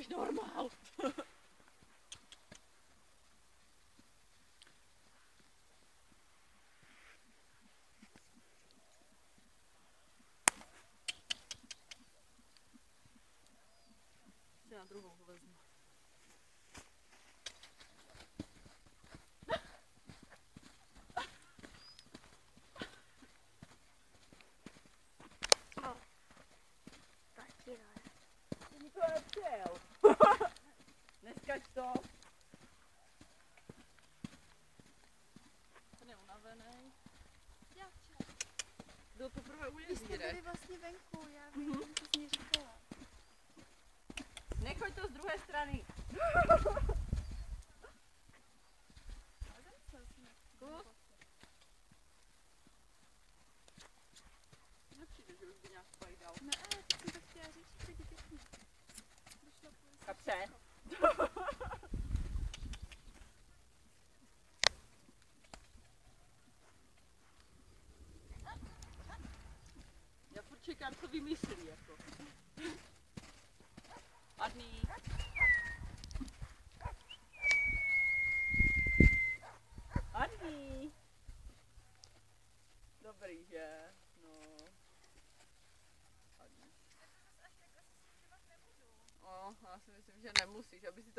jsi normál. Na druhou ho vezmu. Taky ne. Ty to nepřijel. Neskač to. Ten je unavený. Já včera. Byl poprvé u Vy jste byli jezírek. vlastně venku, já vím, co jsi mi říkala. Nechoď to z druhé strany. Kus. Nepřijde, že už by nějak pojdal. Ne, ale teď jsem to chtěla říct, že teď pěkně. Došlo po Kapře. Já furt čekám, co vymyslí, jako. Adný. Adný. Dobrý, že? No. Adný. Já si myslím, že nemusíš, aby si to